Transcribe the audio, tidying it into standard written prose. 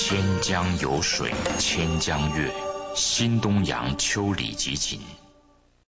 千江有水千江月，新东阳秋里集锦。